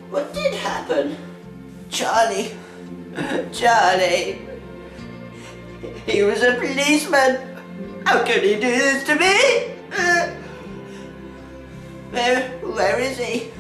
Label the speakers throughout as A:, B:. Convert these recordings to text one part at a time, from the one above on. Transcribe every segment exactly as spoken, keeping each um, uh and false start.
A: What did happen? Charlie. Charlie. He was a policeman. How could he do this to me? Uh, where, where is he?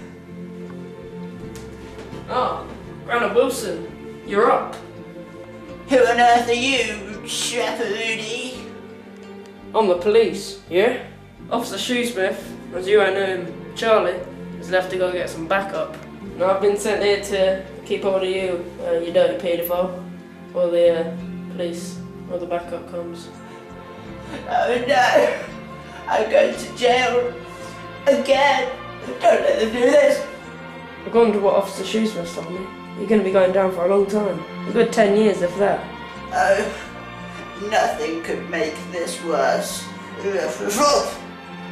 B: Oh, Grandad Wilson, you're up.
A: Who on earth are you, Shepherdie?
B: I'm the police, yeah? Officer Shoesmith, as you I know him, Charlie, has left to go get some backup. And I've been sent here to keep hold of you, uh, you dirty paedophile, while the uh, police, or the backup comes.
A: Oh no! I'm going to jail again! Don't let them do this!
B: According to what Officer Shoesmith told me, you're going to be going down for a long time. A good ten years, if that.
A: Oh, nothing could make this worse. Oh,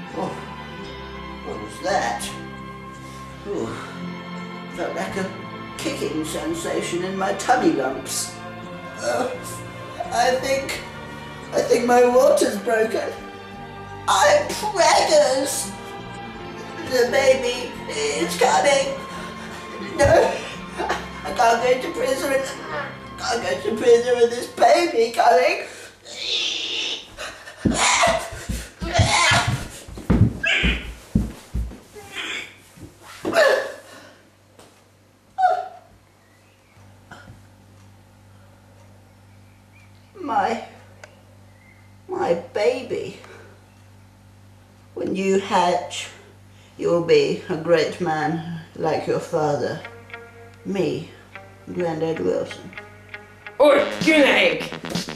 A: what was that? Ooh, felt like a kicking sensation in my tummy lumps. Oh, I think, I think my water's broken. I'm pregnant. The baby is coming. No, I can't go to prison. I can't go to prison with this baby coming. My, my baby. When you hatch, you'll be a great man like your father. Me, Grandad Wilson.
B: Oi, give me the egg!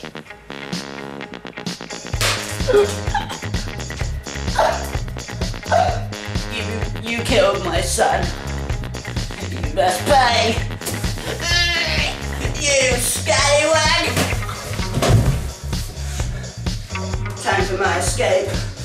A: You, you killed my son. You must pay. You scallywag! Time for my escape.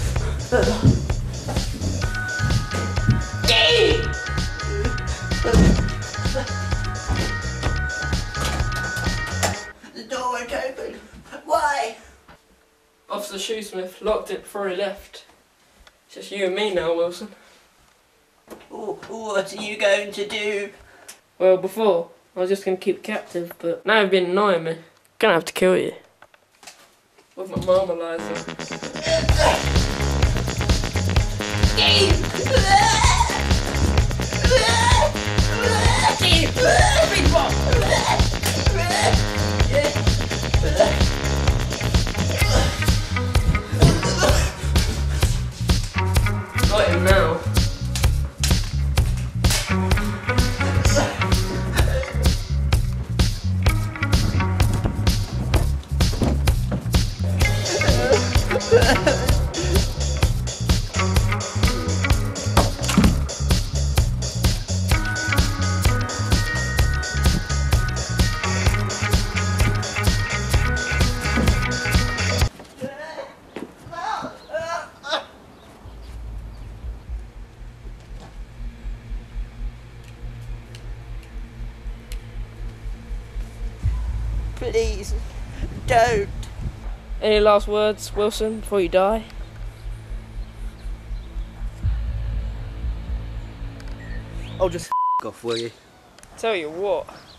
A: The door won't open. Why?
B: Officer Shoesmith locked it before he left. It's just you and me now, Wilson.
A: Ooh, what are you going to do?
B: Well, before, I was just going to keep captive, but now you've been annoying me. Gonna have to kill you. With my marmalizer. Got him now.
A: Please, don't.
B: Any last words, Wilson, before you die?
C: Oh, just f*** off, will you?
B: Tell you what.